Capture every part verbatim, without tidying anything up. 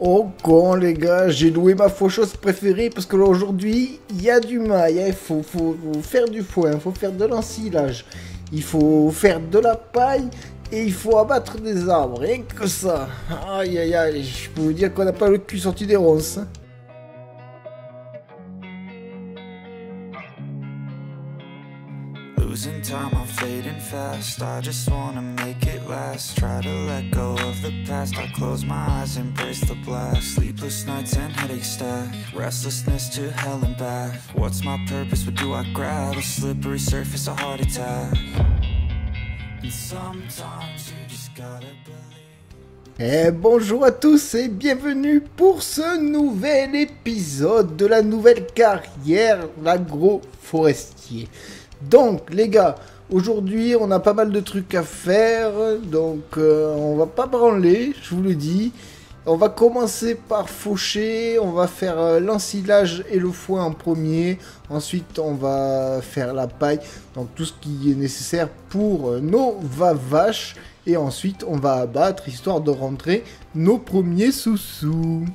Oh con les gars, j'ai loué ma faucheuse préférée parce que là aujourd'hui il y a du mail, il faut, faut, faut faire du foin, il faut faire de l'ensilage, il faut faire de la paille et il faut abattre des arbres, rien que ça. Aïe aïe aïe, je peux vous dire qu'on n'a pas le cul sorti des ronces. Losing time, I'm fading fast. I just wanna make it last. Try to let go of the past. I close my eyes, embrace the blast. Sleepless nights and headaches stack. Restlessness to hell and back. What's my purpose? What do I grab? A slippery surface, a heart attack. And sometimes you just gotta believe. Eh bonjour à tous et bienvenue pour ce nouvel épisode de la nouvelle carrière l'agroforestier. Donc les gars, aujourd'hui on a pas mal de trucs à faire, donc euh, on va pas branler, je vous le dis. On va commencer par faucher, on va faire euh, l'ensilage et le foin en premier. Ensuite on va faire la paille, donc tout ce qui est nécessaire pour euh, nos va-vaches. Et ensuite on va abattre, histoire de rentrer nos premiers sous-sous.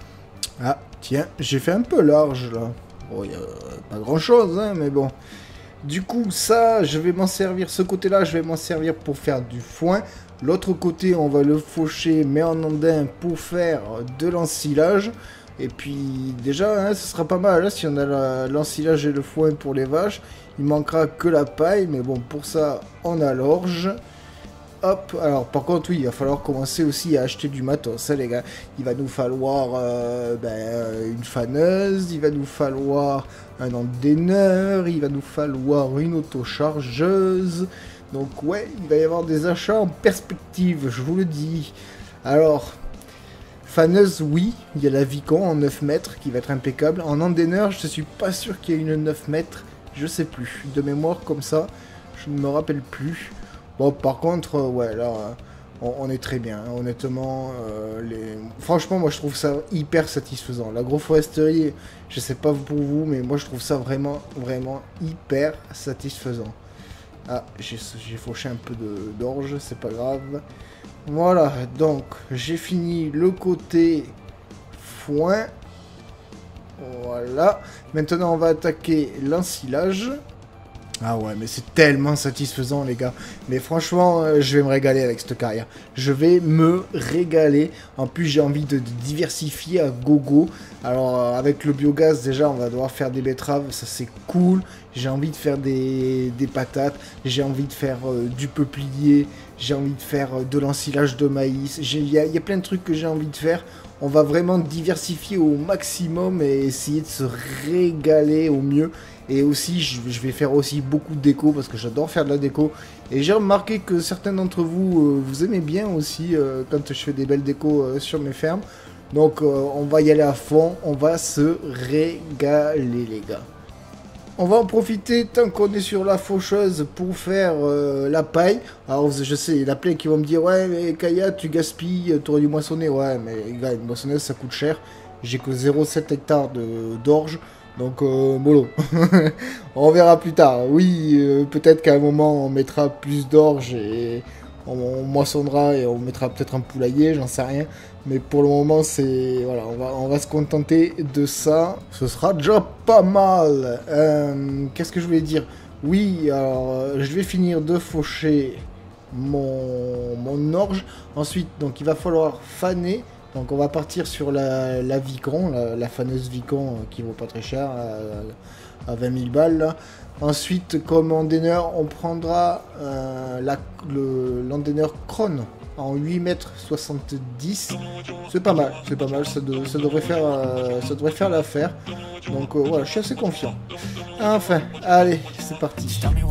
Ah tiens, j'ai fait un peu large là. Bon, y a pas grand chose, hein, mais bon. Du coup, ça, je vais m'en servir, ce côté-là, je vais m'en servir pour faire du foin. L'autre côté, on va le faucher, mais en andin, pour faire de l'ensilage. Et puis, déjà, hein, ce sera pas mal, hein, si on a l'ensilage et le foin pour les vaches. Il manquera que la paille, mais bon, pour ça, on a l'orge. Hop, alors par contre oui, il va falloir commencer aussi à acheter du matos, hein, les gars. Il va nous falloir euh, ben, une faneuse, il va nous falloir un endaineur, il va nous falloir une autochargeuse. Donc ouais, il va y avoir des achats en perspective, je vous le dis. Alors, faneuse, oui, il y a la Vicon en neuf mètres qui va être impeccable. En endaineur, je suis pas sûr qu'il y ait une neuf mètres, je sais plus. De mémoire comme ça, je ne me rappelle plus. Bon, par contre, euh, ouais, là, euh, on, on est très bien, hein, honnêtement. Euh, les... Franchement, moi, je trouve ça hyper satisfaisant. L'agroforesterie, je sais pas pour vous, mais moi, je trouve ça vraiment, vraiment hyper satisfaisant. Ah, j'ai fauché un peu d'orge, c'est pas grave. Voilà, donc, j'ai fini le côté foin. Voilà. Maintenant, on va attaquer l'ensilage. Ah ouais, mais c'est tellement satisfaisant, les gars. Mais franchement, euh, je vais me régaler avec cette carrière. Je vais me régaler. En plus, j'ai envie de, de diversifier à gogo. Alors, euh, avec le biogaz, déjà, on va devoir faire des betteraves. Ça, c'est cool. J'ai envie de faire des, des patates. J'ai envie de faire euh, du peuplier. J'ai envie de faire euh, de l'ensilage de maïs. Il y, y a plein de trucs que j'ai envie de faire. On va vraiment diversifier au maximum et essayer de se régaler au mieux. Et aussi, je vais faire aussi beaucoup de déco parce que j'adore faire de la déco. Et j'ai remarqué que certains d'entre vous, euh, vous aimez bien aussi euh, quand je fais des belles décos euh, sur mes fermes. Donc, euh, on va y aller à fond. On va se régaler, les gars. On va en profiter tant qu'on est sur la faucheuse pour faire euh, la paille. Alors, je sais, il y en a plein qui vont me dire « Ouais, mais Kaya, tu gaspilles, tu aurais dû moissonner. » Ouais, mais gars, une moissonneuse, ça coûte cher. J'ai que zéro virgule sept hectares d'orge. Donc, euh, mollo. On verra plus tard. Oui, euh, peut-être qu'à un moment, on mettra plus d'orge et on, on moissonnera et on mettra peut-être un poulailler, j'en sais rien. Mais pour le moment, c'est... Voilà, on va, on va se contenter de ça. Ce sera déjà pas mal. Euh, Qu'est-ce que je voulais dire? Oui, alors, euh, je vais finir de faucher mon, mon orge. Ensuite, donc, il va falloir faner. Donc on va partir sur la, la Vicon, la, la faneuse Vicon euh, qui vaut pas très cher, à, à vingt mille balles. Là. Ensuite, comme endaineur, on prendra euh, l'endaineur Krone en huit mètres soixante-dix. C'est pas mal, c'est pas mal, ça, de, ça devrait faire, euh, ça devrait faire l'affaire. Donc euh, voilà, je suis assez confiant. Enfin, allez, c'est parti.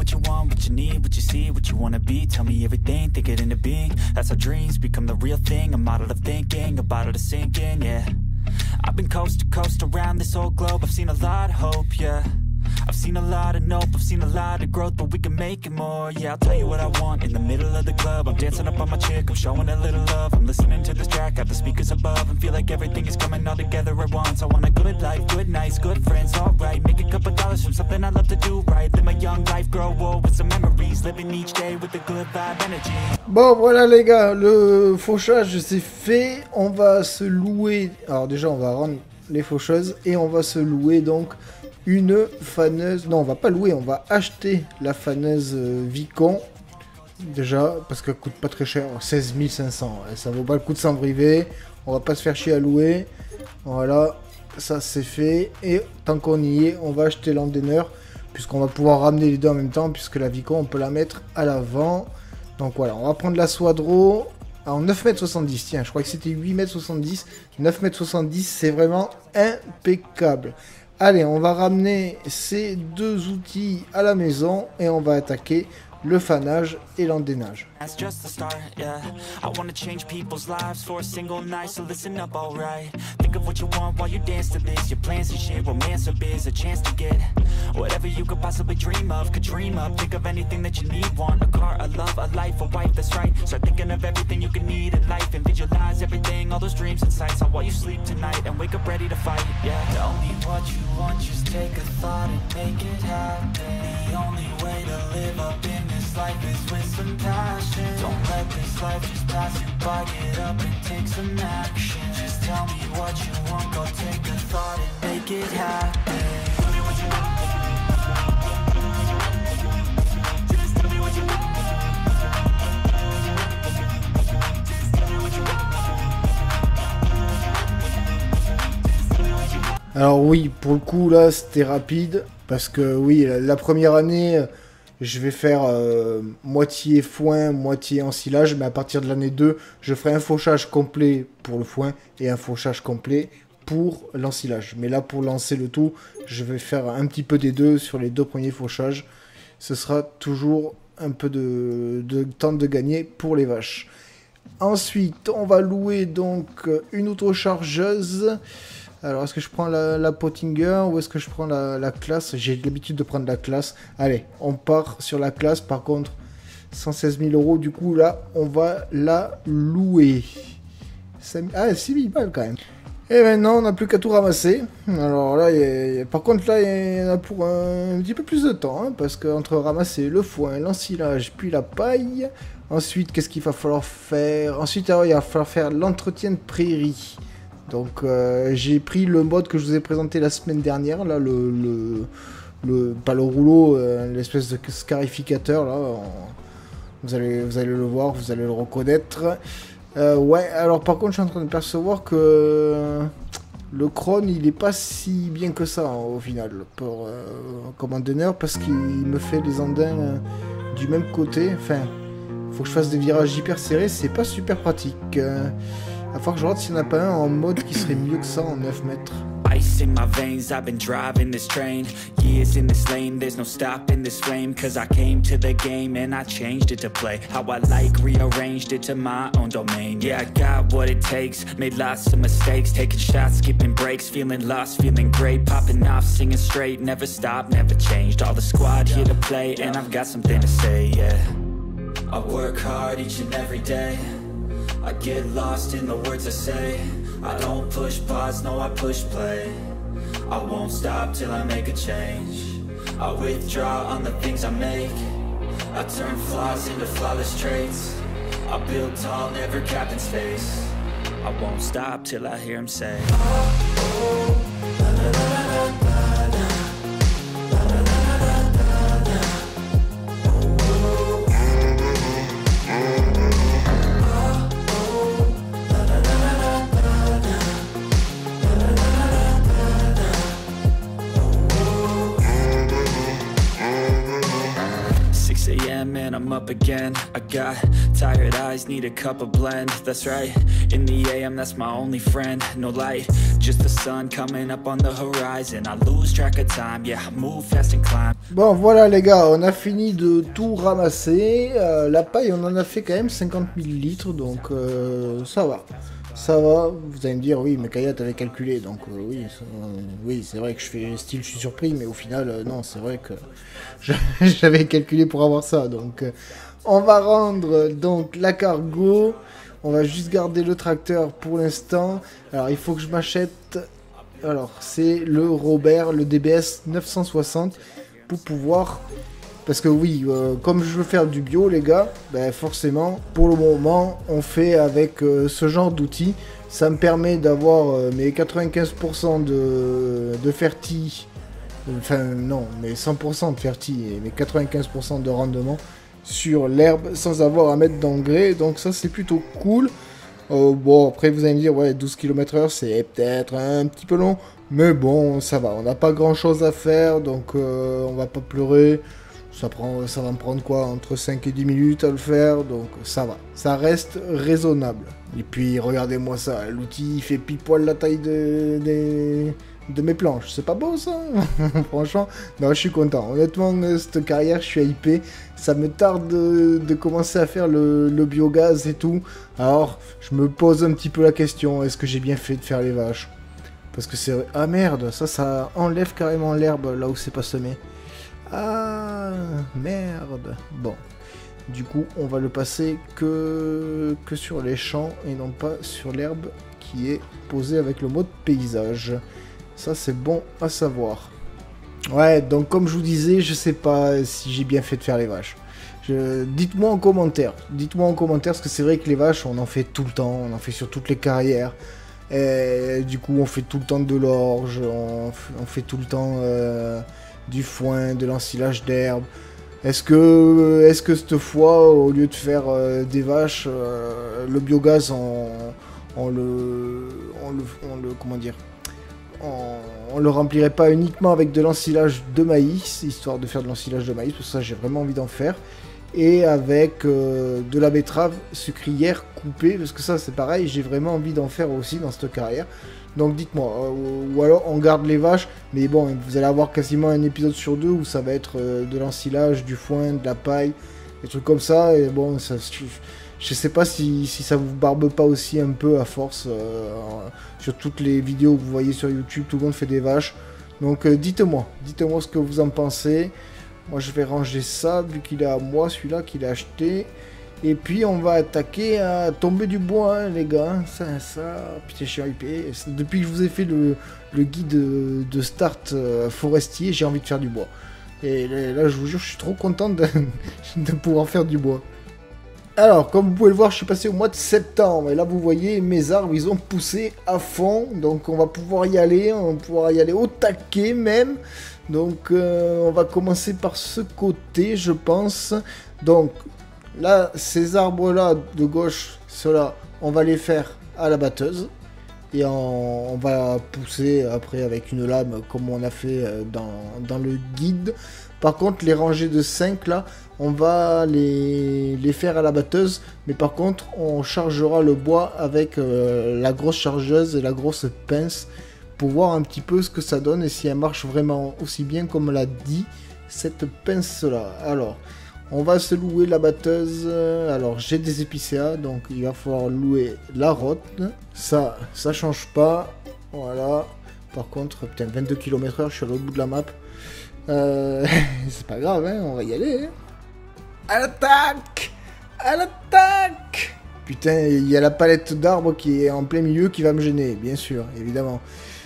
What you wanna be, tell me everything, think it into being. That's how dreams become the real thing. A model of thinking, a bottle to sink in, yeah. I've been coast to coast around this whole globe. I've seen a lot of hope, yeah. I've seen a lot of nope, I've seen a lot of growth, but we can make it more. Yeah, I'll tell you what I want in the middle of the club. I'm dancing up on my chick, I'm showing a little love. I'm listening to this track, got the speakers above, and feel like everything is coming all together at once. I want a good life, good nights, good friends, alright. Make a couple dollars from something I love to do right. Live my young life, grow old with some memories. Living each day with a good vibe energy. Bon voilà les gars, le fauchage c'est fait. On va se louer. Alors déjà on va rendre les faucheuses et on va se louer donc une faneuse. Non, on va pas louer, on va acheter la faneuse euh, Vicon. Déjà parce qu'elle coûte pas très cher, seize mille cinq cents. Ça vaut pas le coup de s'embriver. On va pas se faire chier à louer. Voilà, ça c'est fait. Et tant qu'on y est, on va acheter l'Andener puisqu'on va pouvoir ramener les deux en même temps puisque la Vicon on peut la mettre à l'avant. Donc voilà, on va prendre la Swadro en neuf mètres soixante-dix. Tiens, je crois que c'était huit mètres soixante-dix. neuf mètres soixante-dix, c'est vraiment impeccable. Allez, on va ramener ces deux outils à la maison et on va attaquer le fanage et l'endénage. That's just the start, yeah. I wanna change people's lives for a single night, so listen up, alright. Think of what you want while you dance to this. Your plans and shit, romance or biz, a chance to get whatever you could possibly dream of. Could dream up, think of anything that you need. Want a car, a love, a life, a wife, that's right. Start thinking of everything you could need in life and visualize everything, all those dreams and sights. On while you sleep tonight and wake up ready to fight, yeah. Tell me what you want, just take a thought and make it happen. The only way to live up in this life is with some passion. Don't let this life just pass you by. Get up and take some action. Just tell me what you want, go take a thought and make it happen. Tell me what you want. Just tell me what you want. Just tell me what you want. Alors oui, pour le coup là c'était rapide parce que oui, la, la première année je vais faire euh, moitié foin, moitié ensilage, mais à partir de l'année deux, je ferai un fauchage complet pour le foin et un fauchage complet pour l'ensilage. Mais là, pour lancer le tout, je vais faire un petit peu des deux sur les deux premiers fauchages. Ce sera toujours un peu de, de temps de gagner pour les vaches. Ensuite, on va louer donc une autochargeuse. Alors, est-ce que je prends la, la Pottinger ou est-ce que je prends la, la classe? J'ai l'habitude de prendre la classe. Allez, on part sur la classe. Par contre, cent seize mille euros. Du coup, là, on va la louer. Ah, six mille balles quand même. Et maintenant, on n'a plus qu'à tout ramasser. Alors là, y a, y a, par contre, là, il y en a pour un, un petit peu plus de temps. Hein, parce qu'entre ramasser le foin, l'ensilage, puis la paille. Ensuite, qu'est-ce qu'il va falloir faire? Ensuite, alors, il va falloir faire l'entretien de prairie. Donc euh, j'ai pris le mode que je vous ai présenté la semaine dernière, là, le, le, le pas le rouleau, euh, l'espèce de scarificateur, là, on, vous, allez, vous allez le voir, vous allez le reconnaître. Euh, ouais, alors par contre je suis en train de percevoir que euh, le Krone il est pas si bien que ça hein, au final, pour euh, comme Andener, parce qu'il me fait les andins euh, du même côté, enfin, faut que je fasse des virages hyper serrés, c'est pas super pratique. Euh, Il va falloir que je regarde s'il n'y en a pas un en mode qui serait mieux que ça en neuf mètres. Ice in my veins, I've been driving this train. Years in this lane, there's no stopping this flame. Cause I came to the game and I changed it to play how I like, rearranged it to my own domain. Yeah, I got what it takes, made lots of mistakes. Taking shots, skipping breaks, feeling lost, feeling great. Popping off, singing straight, never stopped, never changed. All the squad here to play and I've got something to say, yeah. I work hard each and every day. I get lost in the words I say. I don't push pause, no I push play. I won't stop till I make a change. I withdraw on the things I make. I turn flaws into flawless traits. I build tall, never capped in space. I won't stop till I hear him say oh, oh, la, la, la, la, la. And I'm up again. I got tired eyes, need a cup of blend. That's right, in the A M that's my only friend. No light, just the sun coming up on the horizon. I lose track of time, yeah, I move fast and climb. Bon voilà les gars, on a fini de tout ramasser. euh, La paille on en a fait quand même cinquante mille litres. Donc euh, ça va. ça va. Vous allez me dire, oui, mais Kaya, t'avais calculé. Donc, euh, oui, euh, oui c'est vrai que je fais style, je suis surpris, mais au final, euh, non, c'est vrai que j'avais calculé pour avoir ça. Donc, euh, on va rendre donc la cargo. On va juste garder le tracteur pour l'instant. Alors, il faut que je m'achète. Alors, c'est le Robert, le D B S neuf cent soixante pour pouvoir. Parce que oui, euh, comme je veux faire du bio, les gars, ben forcément, pour le moment, on fait avec euh, ce genre d'outils. Ça me permet d'avoir euh, mes quatre-vingt-quinze pour cent de, de ferti, enfin non, mais cent pour cent de ferti et mes quatre-vingt-quinze pour cent de rendement sur l'herbe sans avoir à mettre d'engrais. Donc ça, c'est plutôt cool. Euh, bon, après, vous allez me dire, ouais, douze kilomètres heure, c'est peut-être un petit peu long. Mais bon, ça va, on n'a pas grand-chose à faire, donc euh, on va pas pleurer. Ça, prend, ça va me prendre quoi, entre cinq et dix minutes à le faire, donc ça va. Ça reste raisonnable. Et puis, regardez-moi ça, l'outil il fait pile poil la taille de, de, de mes planches. C'est pas beau ça? Franchement, non, je suis content. Honnêtement, cette carrière, je suis hypé. Ça me tarde de, de commencer à faire le, le biogaz et tout. Alors, je me pose un petit peu la question, est-ce que j'ai bien fait de faire les vaches? Parce que c'est... Ah merde, ça, ça enlève carrément l'herbe là où c'est pas semé. Ah, merde. Bon, du coup, on va le passer que, que sur les champs et non pas sur l'herbe qui est posée avec le mode paysage. Ça, c'est bon à savoir. Ouais, donc comme je vous disais, je sais pas si j'ai bien fait de faire les vaches. Je... Dites-moi en commentaire. Dites-moi en commentaire, parce que c'est vrai que les vaches, on en fait tout le temps. On en fait sur toutes les carrières. Et du coup, on fait tout le temps de l'orge. On, on fait tout le temps... Euh... du foin, de l'ensilage d'herbe. Est-ce que, est-ce que cette fois, au lieu de faire euh, des vaches, euh, le biogaz, on, on, le, on, le, on le, comment dire, on, on le remplirait pas uniquement avec de l'ensilage de maïs, histoire de faire de l'ensilage de maïs, parce que ça j'ai vraiment envie d'en faire, et avec euh, de la betterave sucrière coupée, parce que ça c'est pareil, j'ai vraiment envie d'en faire aussi dans cette carrière. Donc dites-moi, euh, ou alors on garde les vaches, mais bon, vous allez avoir quasiment un épisode sur deux où ça va être euh, de l'ensilage, du foin, de la paille, des trucs comme ça, et bon, ça, je, je sais pas si, si ça vous barbe pas aussi un peu à force, euh, sur toutes les vidéos que vous voyez sur YouTube, tout le monde fait des vaches, donc euh, dites-moi, dites-moi ce que vous en pensez. Moi je vais ranger ça, vu qu'il est à moi, celui-là qu'il a acheté. Et puis on va attaquer à tomber du bois, hein, les gars. Ça, ça, putain, je suis hypé. Depuis que je vous ai fait le, le guide de, de start euh, forestier, j'ai envie de faire du bois. Et là, je vous jure, je suis trop content de, de pouvoir faire du bois. Alors, comme vous pouvez le voir, je suis passé au mois de septembre. Et là, vous voyez, mes arbres, ils ont poussé à fond. Donc, on va pouvoir y aller. On va pouvoir y aller au taquet même. Donc, euh, on va commencer par ce côté, je pense. Donc... Là, ces arbres-là de gauche, ceux-là, on va les faire à la batteuse. Et on, on va pousser après avec une lame comme on a fait dans, dans le guide. Par contre, les rangées de cinq, là, on va les, les faire à la batteuse. Mais par contre, on chargera le bois avec euh, la grosse chargeuse et la grosse pince. Pour voir un petit peu ce que ça donne et si elle marche vraiment aussi bien comme l'a dit cette pince-là. Alors... On va se louer la batteuse. Alors, j'ai des épicéas, donc il va falloir louer la rotte. Ça, ça change pas. Voilà. Par contre, putain, vingt-deux kilomètres heure, je suis à l'autre bout de la map. Euh, c'est pas grave, hein, on va y aller. Hein. À l'attaque! À l'attaque! Putain, il y a la palette d'arbres qui est en plein milieu qui va me gêner, bien sûr, évidemment.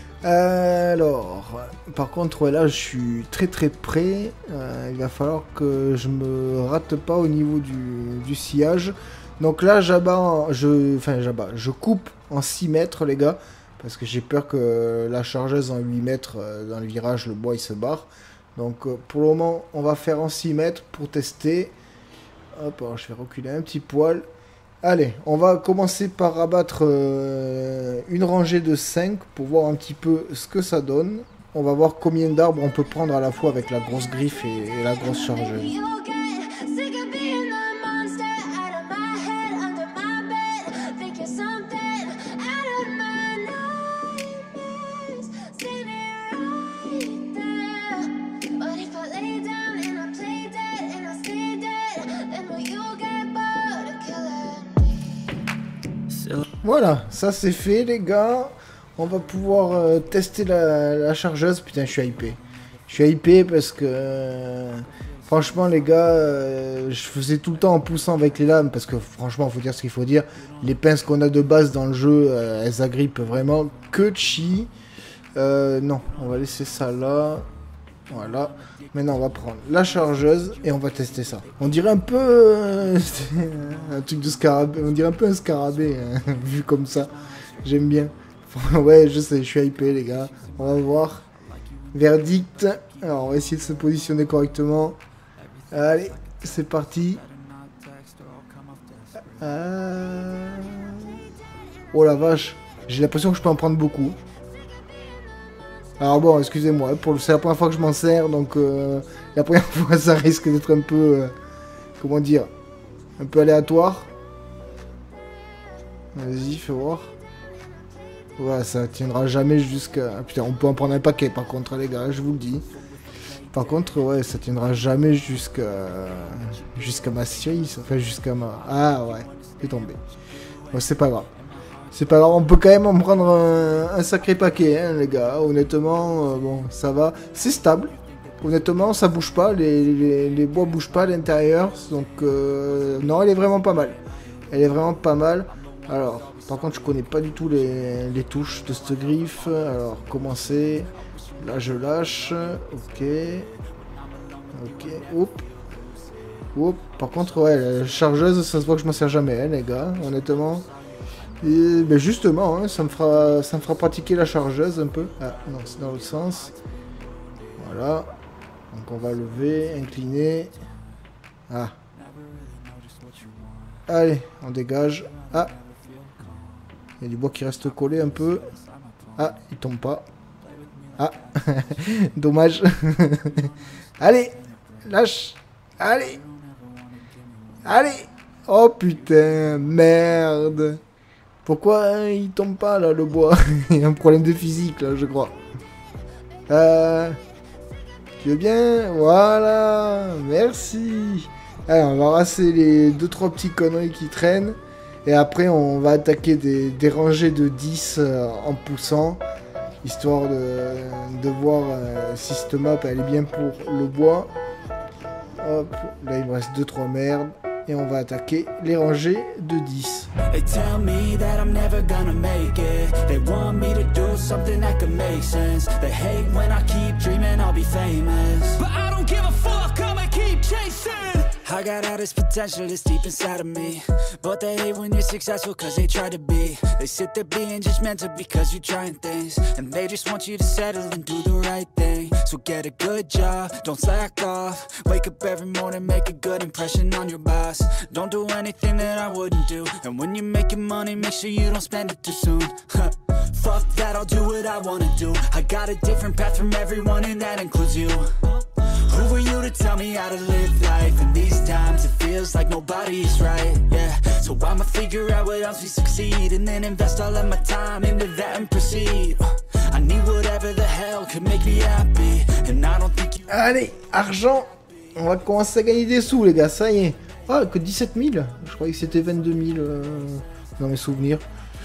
Alors, par contre, ouais, là, je suis très très près. Euh, il va falloir que je me rate pas au niveau du, du sillage. Donc là, j'abats, je, enfin, j'abats, je coupe en six mètres, les gars, parce que j'ai peur que la chargeuse en huit mètres, euh, dans le virage, le bois, il se barre. Donc, euh, pour le moment, on va faire en six mètres pour tester. Hop, alors, je vais reculer un petit poil. Allez, on va commencer par abattre euh, une rangée de cinq pour voir un petit peu ce que ça donne. On va voir combien d'arbres on peut prendre à la fois avec la grosse griffe et, et la grosse chargeuse. Voilà, ça c'est fait les gars. On va pouvoir euh, tester la, la chargeuse. Putain, je suis hypé. Je suis hypé parce que... Euh, franchement les gars, euh, je faisais tout le temps en poussant avec les lames. Parce que franchement, faut dire ce qu'il faut dire. Les pinces qu'on a de base dans le jeu, euh, elles agrippent vraiment que chi. Euh, non, on va laisser ça là. Voilà. Maintenant, on va prendre la chargeuse et on va tester ça. On dirait un peu... Euh, un truc de scarabée. On dirait un peu un scarabée, hein, vu comme ça. J'aime bien. Ouais, je sais, je suis hypé, les gars. On va voir. Verdict. Alors, on va essayer de se positionner correctement. Allez, c'est parti. Euh... Oh la vache. J'ai l'impression que je peux en prendre beaucoup. Alors bon, excusez-moi, c'est la première fois que je m'en sers, donc euh, la première fois ça risque d'être un peu, euh, comment dire, un peu aléatoire. Vas-y, fais voir. Ouais, ça tiendra jamais jusqu'à... Ah, putain, on peut en prendre un paquet par contre, les gars, je vous le dis. Par contre, ouais, ça tiendra jamais jusqu'à... Jusqu'à ma cerise, enfin jusqu'à ma... Ah ouais, c'est tombé. Bon, c'est pas grave. C'est pas grave, on peut quand même en prendre un, un sacré paquet, hein, les gars. Honnêtement, euh, bon, ça va. C'est stable. Honnêtement, ça bouge pas. Les, les, les bois bougent pas à l'intérieur. Donc, euh, non, elle est vraiment pas mal. Elle est vraiment pas mal. Alors, par contre, je connais pas du tout les, les touches de cette griffe. Alors, commencer. Là, je lâche. Ok. Ok. Oups. Oups. Par contre, ouais, la chargeuse, ça se voit que je m'en sers jamais, hein, les gars. Honnêtement. Et ben justement, hein, ça me fera, ça me fera pratiquer la chargeuse un peu. Ah non, c'est dans l'autre sens. Voilà. Donc on va lever, incliner. Ah. Allez, on dégage. Ah. Il y a du bois qui reste collé un peu. Ah, il tombe pas. Ah. Dommage. Allez, lâche. Allez. Allez. Oh putain, merde. Pourquoi hein, il tombe pas là le bois? Il y a un problème de physique là, je crois. Euh... Tu veux bien? Voilà, merci. Allez, on va rasser les deux trois petits conneries qui traînent. Et après, on va attaquer des, des rangées de dix euh, en poussant. Histoire de, de voir euh, si cette map elle est bien pour le bois. Hop, là il me reste deux trois merdes. Et on va attaquer les rangées de dix. They tell me that I'm never gonna make it. They want me to do something that could make sense. They hate when I keep dreaming I'll be famous. But I don't give a fuck, I'ma keep chasing. I got all this potential that's deep inside of me. But they hate when you're successful cause they try to be. They sit there being judgmental because you're trying things. And they just want you to settle and do the right thing. So get a good job, don't slack off. Wake up every morning, make a good impression on your boss. Don't do anything that I wouldn't do. And when you're making money, make sure you don't spend it too soon. Fuck that, I'll do what I wanna do. I got a different path from everyone and that includes you. Who are you to tell me how to live life? In these times it feels like nobody's right, yeah. So I'ma figure out what else we succeed. And then invest all of my time into that and proceed. I need whatever the hell could make me happy. And I don't think you... Allez, argent. On va commencer à gagner des sous les gars, ça y est. Ah, que dix-sept mille. Je croyais que c'était vingt-deux mille euh, dans mes souvenirs.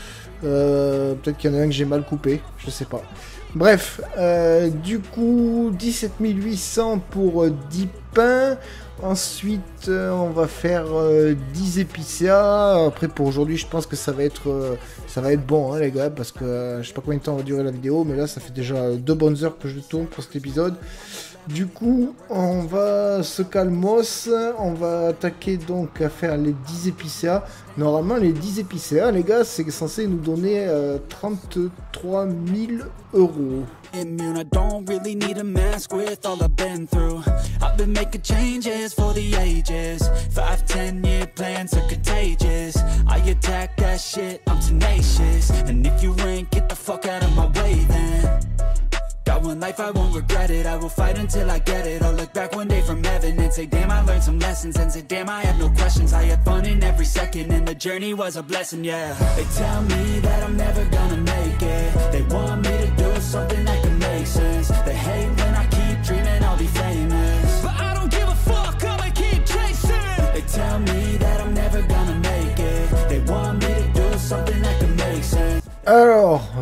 Euh, Peut-être qu'il y en a un que j'ai mal coupé, je sais pas. Bref, euh, du coup, dix-sept mille huit cents pour euh, dix pains. Ensuite, euh, on va faire euh, dix épicéas. Après, pour aujourd'hui, je pense que ça va être, euh, ça va être bon, hein, les gars, parce que euh, je sais pas combien de temps va durer la vidéo, mais là, ça fait déjà deux bonnes heures que je tourne pour cet épisode. Du coup, on va se calmos, on va attaquer donc à faire les dix épicéas. Normalement, les dix épicéas, les gars, c'est censé nous donner euh, trente-trois mille euros. Immune, I don't really need a mask with all I've been through. I've been making changes for the ages. Five, ten year plans are contagious. I attack that shit, I'm tenacious. And if you ain't, get the fuck out of my way then. Got one life, I won't regret it. I will fight until I get it. I'll look back one day from heaven and say, damn, I learned some lessons. And say, damn, I have no questions. I had fun in every second and the journey was a blessing, yeah. They tell me that I'm never gonna make it. They want me to do something that can make sense. They hate when I keep dreaming I'll be famous. But I don't give a fuck, I'ma keep chasing. They tell me that I'm never gonna make it. They want me to do something that can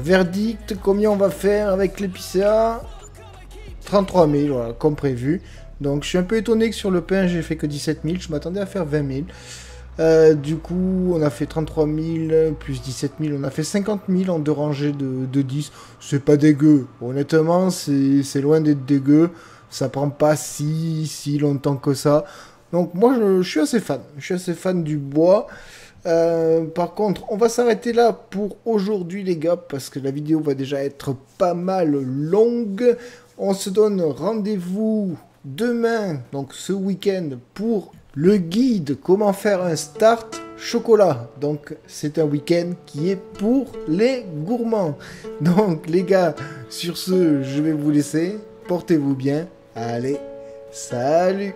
verdict, combien on va faire avec l'épicéa? trente-trois mille, voilà, comme prévu. Donc je suis un peu étonné que sur le pain j'ai fait que dix-sept mille, je m'attendais à faire vingt mille. Euh, du coup on a fait trente-trois mille plus dix-sept mille, on a fait cinquante mille en deux rangées de, de dix. C'est pas dégueu, honnêtement c'est loin d'être dégueu. Ça prend pas si, si longtemps que ça. Donc moi je, je suis assez fan, je suis assez fan du bois. Euh, par contre, on va s'arrêter là pour aujourd'hui les gars, parce que la vidéo va déjà être pas mal longue. On se donne rendez-vous demain, donc ce week-end, pour le guide comment faire un start chocolat. Donc c'est un week-end qui est pour les gourmands. Donc les gars, sur ce, je vais vous laisser. Portez-vous bien. Allez, salut.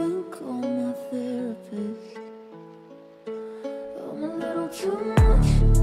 Too much.